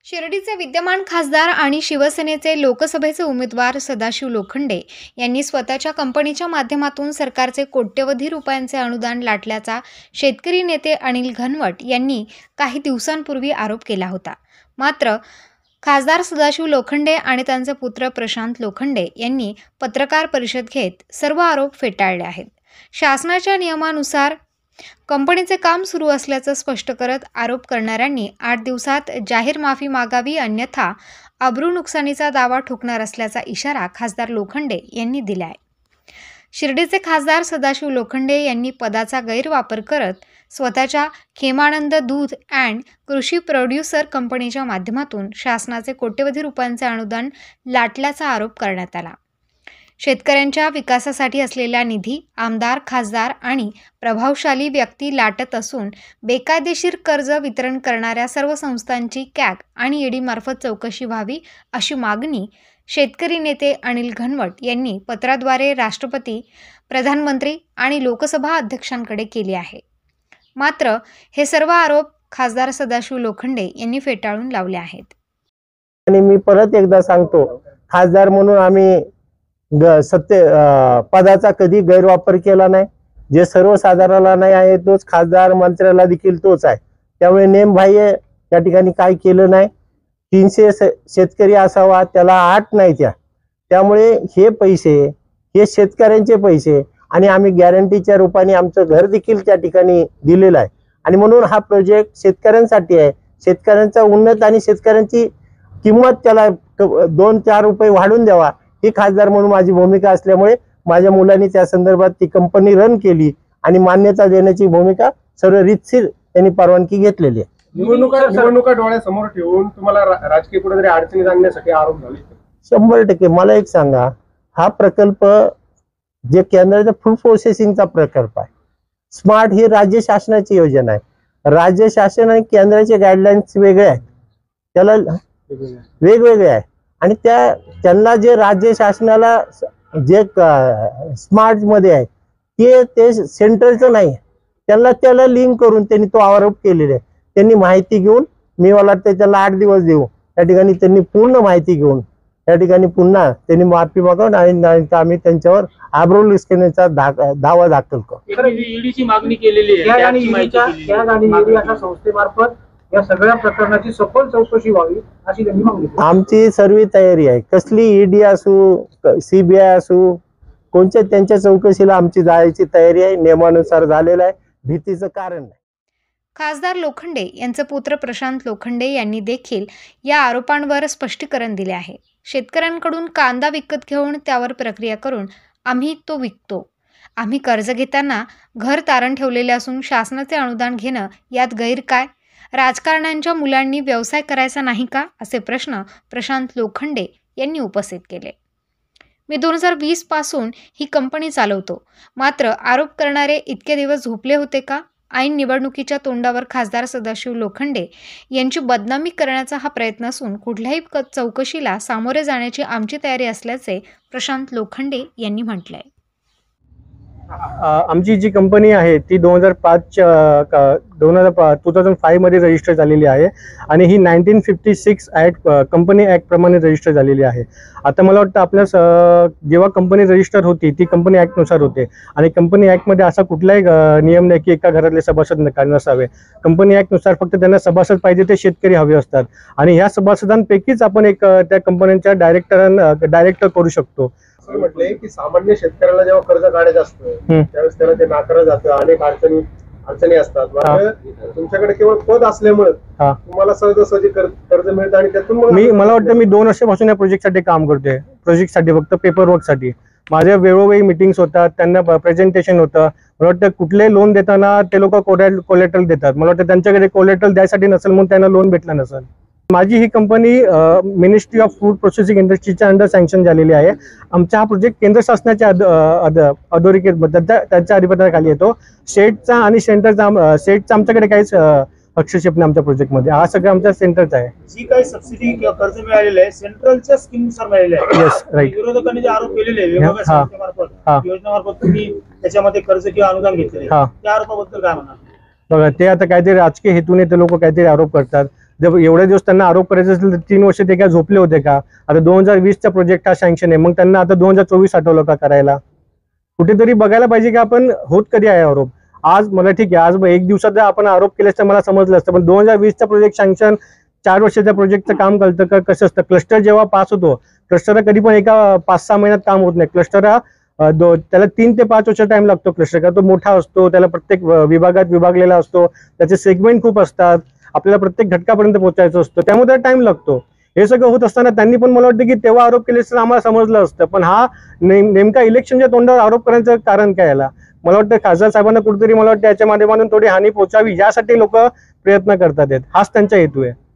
शिर्डीचे विद्यमान खासदार आणि शिवसेनेचे लोकसभेचे उमेदवार सदाशिव लोखंडे यांनी स्वतःच्या कंपनीच्या माध्यमातून सरकारचे कोट्यवधी रुपयांचे अनुदान लाटल्याचा शेतकरी नेते अनिल घनवट यांनी काही दिवसांपूर्वी आरोप केला होता। मात्र खासदार सदाशिव लोखंडे आणि त्यांचे पुत्र प्रशांत लोखंडे यांनी पत्रकार परिषद घेत सर्व आरोप फेटाळले आहेत। शासनाच्या नियमानुसार कंपनीचे काम सुरू असल्याचं स्पष्ट करत आरोप करणाऱ्यांनी 8 दिवसात जाहीर माफी मागावी, अन्यथा अब्रू नुकसानीचा दावा ठोकणार असल्याचा इशारा खासदार लोखंडे यांनी दिला आहे। शिर्डीचे खासदार सदाशिव लोखंडे यांनी पदाचा गैरवापर करत स्वतःच्या खेमानंद दूध अँड कृषी प्रोड्युसर कंपनीच्या माध्यमातून शासनाचे कोट्यवधी रुपयांचे अनुदान लाटल्याचा आरोप करण्यात आला। शेतकऱ्यांच्या विकासासाठी असलेला निधी आमदार, खासदार आणि प्रभावशाली व्यक्ती लाटत असून बेकायदेशीर कर्ज वितरण करणाऱ्या सर्व संस्थांची कॅग आणि ईडी मार्फत चौकशी व्हावी अशी मागणी शेतकरी नेते अनिल घनवट यांनी पत्राद्वारे राष्ट्रपती, प्रधानमंत्री आणि लोकसभा अध्यक्षांकडे केली आहे। मात्र हे सर्व आरोप खासदार सदाशिव लोखंडे यांनी फेटाळून लावले आहेत। आणि मी परत एकदा सांगतो, खासदार म्हणून आम्ही पदाचा कधी गैरवापर केला नाही। जे सर्वसाधारणाला नाही आहे तोच खासदार, मंत्र्याला देखील तोच आहे। त्यामुळे नेमबाह्य या ठिकाणी काय केलं नाही। 300 शेतकरी असावा, त्याला 8 नाही त्यामुळे हे पैसे हे शेतकऱ्यांचे पैसे आणि आम्ही गॅरंटीच्या रूपाने आमचं घर देखील त्या ठिकाणी दिलेलं आहे। आणि म्हणून हा प्रोजेक्ट शेतकऱ्यांसाठी आहे। शेतकऱ्यांचा उन्नत आणि शेतकऱ्यांची किंमत त्याला 2-4 रुपये वाढवून द्यावा ही खासदार म्हणून माझी भूमिका असल्यामुळे माझ्या मुलांनी त्या संदर्भात ती कंपनी रन केली आणि मान्यता देण्याची भूमिका सर्व रीतशीर त्यांनी परवानगी घेतलेली आहे। निवडणुका डोळ्यासमोर ठेवून तुम्हाला राजकीय कुठेतरी अडचणी आणण्यासाठी आरोप झाले? 100% मला एक सांगा, हा प्रकल्प जे केंद्राचा फूड प्रोसेसिंगचा प्रकल्प आहे, स्मार्ट ही राज्य शासनाची योजना आहे। राज्य शासन आणि केंद्राचे गाईडलाईन्स वेगळे आहेत, त्याला वेगवेगळे आहे आणि त्यांना जे राज्य शासनाला जे स्मार्ट मध्ये आहे ते सेंट्रलचं नाही, त्याला लिंक करून त्यांनी तो आरोप केलेला आहे। त्यांनी माहिती घेऊन, मी मला वाटतं त्याला 8 दिवस देऊ, त्या ठिकाणी त्यांनी पूर्ण माहिती घेऊन त्या ठिकाणी पुन्हा त्यांनी माफी मागून आणि आम्ही त्यांच्यावर अब्रू नुकसानीचा दावा दाखल करू। ईडीची मागणी केलेली आहे आणि संस्थेमार्फत या सगळ्या प्रकरणाची सखोल चौकशी व्हावी अशी त्यांनी मागणी केली। आमची सर्व तयारी आहे, कसली ईडी असू, सीबीआय असू, कोणत्या त्यांच्या चौकशीला आमची जायची तयारी आहे। नियमानुसार झालेलं आहे, भीतीचं कारण नाही। खासदार लोखंडे यांचे पुत्र प्रशांत लोखंडे यांनी देखील या आरोपांवर स्पष्टीकरण दिले आहे। शेतकऱ्यांकडून कांदा विकत घेऊन त्यावर प्रक्रिया करून आम्ही तो विकतो। आम्ही कर्ज घेताना घर तारण ठेवलेले असून शासनाचे अनुदान घेणं यात गैर काय? राजकारण्यांच्या मुलांनी व्यवसाय करायचा नाही का, असे प्रश्न प्रशांत लोखंडे यांनी उपस्थित केले। मी 2020 पासून ही कंपनी चालवतो, मात्र आरोप करणारे इतके दिवस झोपले होते का? ऐन निवडणुकीच्या तोंडावर खासदार सदाशिव लोखंडे यांची बदनामी करण्याचा हा प्रयत्न असून कुठल्याही चौकशीला सामोरे जाण्याची आमची तयारी असल्याचे प्रशांत लोखंडे यांनी म्हटलंय। आमची जी कंपनी आहे ती 2005 मध्ये रजिस्टर झालेली आहे आणि ही 1956 ऍक्ट कंपनी ऍक्ट प्रमाणे रजिस्टर झालेली आहे। आता मला वाटतं आपल्या जेव्हा कंपनी रजिस्टर होती ती कंपनी ऍक्ट नुसार होते आणि कंपनी ऍक्ट मध्ये असा कुठलाही नियम नाही की एका घरातले सभासद नसावे। कंपनी ऍक्ट नुसार फक्त त्यांना सभासद पाहिजे ते शेतकरी हवे असतात आणि ह्या सभासदांपैकीच आपण एक त्या कंपन्यांच्या डायरेक्टर करू शकतो। म्हटले की सामान्य शेतकऱ्याला जेव्हा कर्ज काढायचं असतं त्यावेळेस त्याला ते नाकारलं जातं, अनेक अडचणी असतात। तुमच्याकडे केवळ पद असल्यामुळे तुम्हाला सहजासहजी कर्ज मिळतं आणि त्यातून मला वाटतं मी 2 वर्षापासून या प्रोजेक्टसाठी काम करतोय। प्रोजेक्टसाठी फक्त पेपर वर्कसाठी माझ्या वेळोवेळी मीटिंग्स होतात, त्यांना प्रेझेंटेशन होतं। मला वाटतं कुठले लोन देताना ते लोक कोलॅटरल देतात, मला वाटतं त्यांच्याकडे कोलॅटरल द्यायसाठी नसेल म्हणून त्यांना लोन भेटला नसेल। माझी ही company ministry of food processing इंडस्ट्रीच्या अंडर सँक्शन झालेली आहे। आमचा हा प्रोजेक्ट केंद्र शासनाच्या अधोरेखित त्यांच्या अधिपत्याखाली येतो। स्टेटचा आणि सेंटरचा आमच्याकडे काहीच हस्तक्षेप नाही आमच्या प्रोजेक्टमध्ये। हा सगळं आमच्या सेंटरचा आहे। जी काही सबसिडी किंवा कर्ज मिळालेलं आहे सेंट्रलच्या स्कीमनुसार मिळालेलं आहे। Yes, right. विरोधकांनी जे आरोप केलेले आहे वेगवेगळ्या संस्थेमार्फत, योजनेमार्फत तुम्ही त्याच्यामध्ये कर्ज किंवा अनुदान घेतलेले, त्या आरोपाबद्दल काय म्हणाल? बघा, ते आता काहीतरी राजकीय हेतूने ते लोक काहीतरी आरोप करतात। जर एवढे दिवस त्यांना आरोप करायचे असेल तर 3 वर्ष ते काय झोपले होते का? आता 2020चा प्रोजेक्ट हा सँक्शन आहे, मग त्यांना आता 2024 आठवलं का करायला? कुठेतरी बघायला पाहिजे की आपण होत कधी आहे आरोप. आज मला ठीक आहे, आज एक दिवसात जर आपण आरोप केले तर मला समजलं असतं, पण 2020चा प्रोजेक्ट सँक्शन 4 वर्षाच्या प्रोजेक्टचं काम कळतं का कसं असतं? क्लस्टर जेव्हा पास होतो, क्लस्टर कधी पण एका 5-6 महिन्यात काम होत नाही. क्लस्टर हा त्याला 3 ते 5 वर्ष टाइम लागतो. क्लस्टर का तो मोठा असतो, त्याला प्रत्येक विभागात विभागलेला असतो, त्याचे सेगमेंट खूप असतात, आपल्याला प्रत्येक घटकापर्यंत पोहोचायचं असतं, त्यामुळे त्याला टाइम लागतो. हे सगळं होत असताना त्यांनी पण मला वाटतं की तेव्हा आरोप केले तर आम्हाला समजलं असतं, पण हा नेमका इलेक्शनच्या तोंडावर आरोप करण्याचं कारण काय याला? मला वाटतं खासदार साहेबांना कुठेतरी मला वाटतं याच्या माध्यमातून थोडी हानी पोहोचावी यासाठी लोक प्रयत्न करतात आहेत, हाच त्यांचा हेतू आहे.